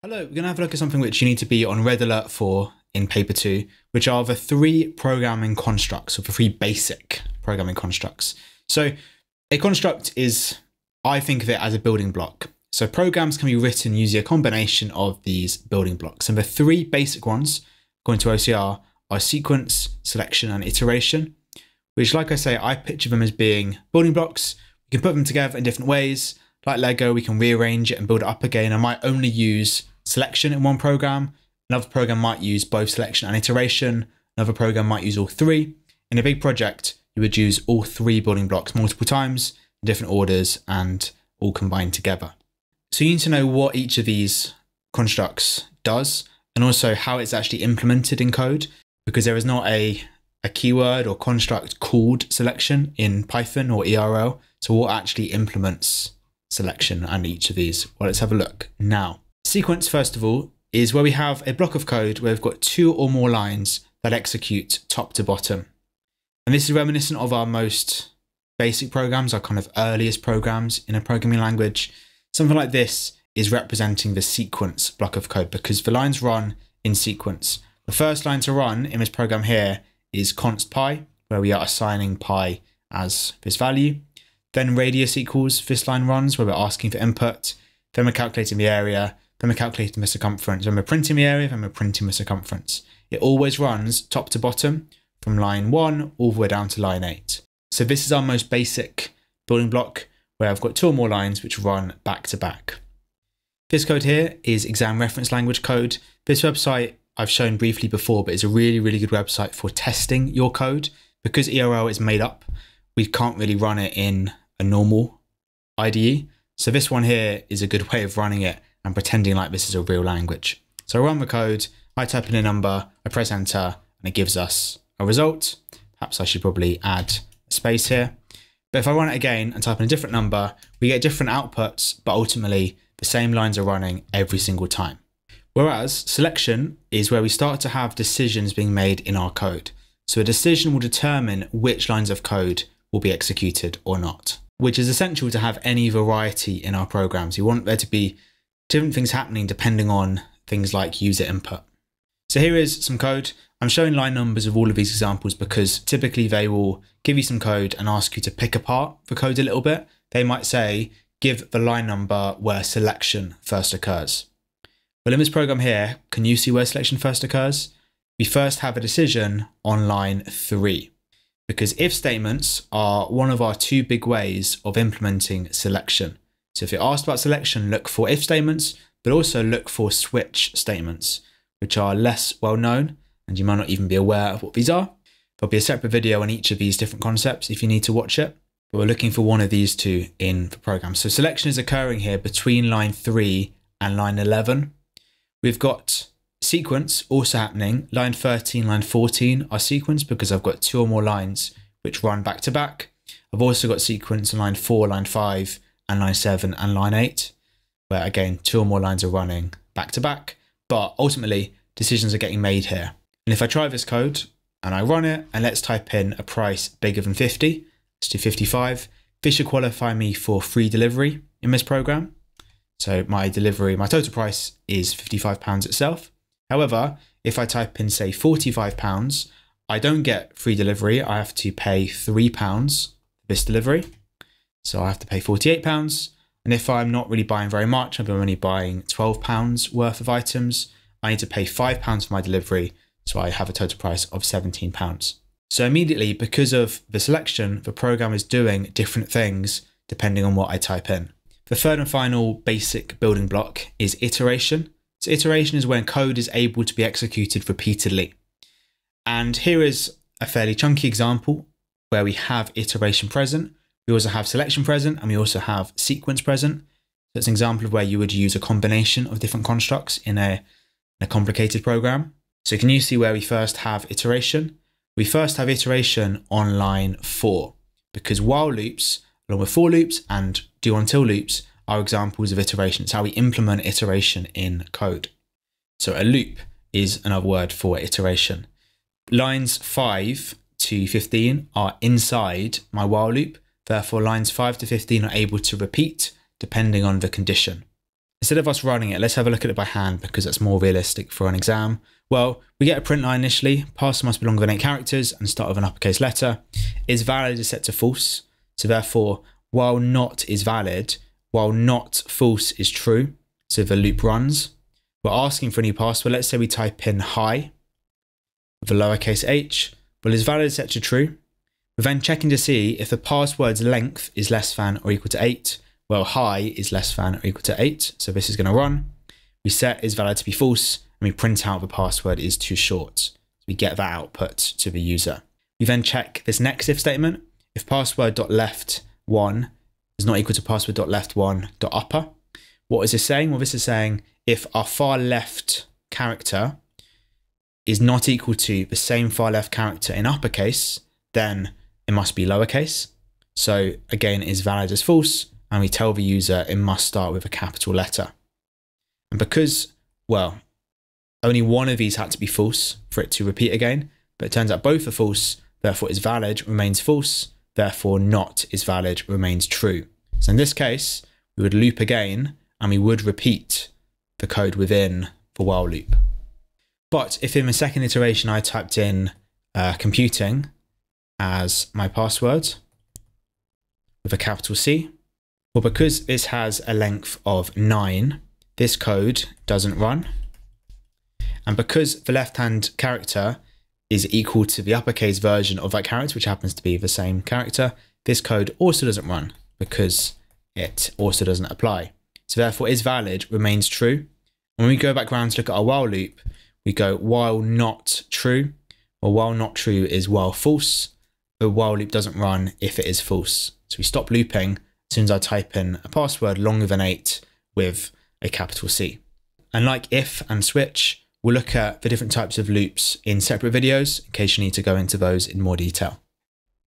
Hello, we're going to have a look at something which you need to be on red alert for in paper 2, which are the three programming constructs, or the three basic programming constructs. So a construct is, I think of it as a building block. So programs can be written using a combination of these building blocks. And the three basic ones, according to OCR, are sequence, selection, and iteration, which, like I say, I picture them as being building blocks. We can put them together in different ways. Like Lego, we can rearrange it and build it up again. I might only use selection in one program. Another program might use both selection and iteration. Another program might use all three. In a big project, you would use all three building blocks multiple times in different orders and all combined together. So you need to know what each of these constructs does and also how it's actually implemented in code, because there is not a keyword or construct called selection in Python or ERL. So what actually implements selection and each of these? Well, let's have a look now. Sequence, first of all, is where we have a block of code where we've got two or more lines that execute top to bottom. And this is reminiscent of our most basic programs, our kind of earliest programs in a programming language. Something like this is representing the sequence block of code because the lines run in sequence. The first line to run in this program here is const pi, where we are assigning pi as this value. Then radius equals this line runs, where we're asking for input. Then we're calculating the area. Then we're calculating the circumference. Then we're printing the area. Then we're printing the circumference. It always runs top to bottom from line 1 all the way down to line 8. So this is our most basic building block, where I've got two or more lines which run back to back. This code here is exam reference language code. This website I've shown briefly before, but it's a really, really good website for testing your code. Because ERL is made up, we can't really run it in a normal IDE. So this one here is a good way of running it and pretending like this is a real language. So I run the code, I type in a number, I press enter, and it gives us a result. Perhaps I should probably add a space here. But if I run it again and type in a different number, we get different outputs, but ultimately the same lines are running every single time. Whereas selection is where we start to have decisions being made in our code. So a decision will determine which lines of code will be executed or not, which is essential to have any variety in our programs. You want there to be different things happening depending on things like user input. So here is some code. I'm showing line numbers of all of these examples because typically they will give you some code and ask you to pick apart the code a little bit. They might say, give the line number where selection first occurs. Well, in this program here, can you see where selection first occurs? We first have a decision on line 3, because if statements are one of our two big ways of implementing selection. So if you're asked about selection, look for if statements, but also look for switch statements, which are less well known, and you might not even be aware of what these are. There'll be a separate video on each of these different concepts if you need to watch it, but we're looking for one of these two in the program. So selection is occurring here between line 3 and line 11. We've got sequence also happening. Line 13, line 14 are sequence because I've got two or more lines which run back to back. I've also got sequence in line 4, line 5, and line 7 and line 8, where again, two or more lines are running back to back, but ultimately decisions are getting made here. And if I try this code and I run it, and let's type in a price bigger than 50, let's do 55. This should qualify me for free delivery in this program. So my total price is £55 itself. However, if I type in, say, £45, I don't get free delivery. I have to pay £3 for this delivery. So I have to pay £48. And if I'm not really buying very much, I'm only buying £12 worth of items, I need to pay £5 for my delivery. So I have a total price of £17. So immediately, because of the selection, the program is doing different things depending on what I type in. The third and final basic building block is iteration. So iteration is when code is able to be executed repeatedly. And here is a fairly chunky example where we have iteration present. We also have selection present, and we also have sequence present. So it's an example of where you would use a combination of different constructs in a complicated program. So can you see where we first have iteration? We first have iteration on line 4, because while loops, along with for loops and do until loops, are examples of iteration. It's how we implement iteration in code. So a loop is another word for iteration. Lines 5 to 15 are inside my while loop. Therefore, lines 5 to 15 are able to repeat depending on the condition. instead of us running it, let's have a loop at it by hand because that's more realistic for an exam. Well, we get a print line initially. Password must be longer than 8 characters and start with an uppercase letter. Is valid is set to false. So therefore, while not is valid, while not false is true. So the loop runs. We're asking for a new password. Let's say we type in hi with a lowercase h. Well, is valid set to true. We're then checking to see if the password's length is less than or equal to 8. Well, hi is less than or equal to 8. So this is going to run. We set is valid to be false. And we print out the password is too short. So we get that output to the user. We then check this next if statement. If password.left1 is not equal to password.left1.upper. What is this saying? Well, this is saying if our far left character is not equal to the same far left character in uppercase, then it must be lowercase. So again, is valid as false. And we tell the user it must start with a capital letter. And because, well, only one of these had to be false for it to repeat again, but it turns out both are false, therefore is valid remains false, therefore not is valid remains true. So in this case, we would loop again and we would repeat the code within the while loop. But if in the second iteration I typed in computing as my password with a capital C, well, because this has a length of 9, this code doesn't run. And because the left-hand character is equal to the uppercase version of that character, which happens to be the same character, this code also doesn't run because it also doesn't apply. So therefore is valid remains true. When we go back around to look at our while loop, we go while not true. Well, while not true is while false. The while loop doesn't run if it is false. So we stop looping as soon as I type in a password longer than 8 with a capital C. And like if and switch, we'll look at the different types of loops in separate videos in case you need to go into those in more detail.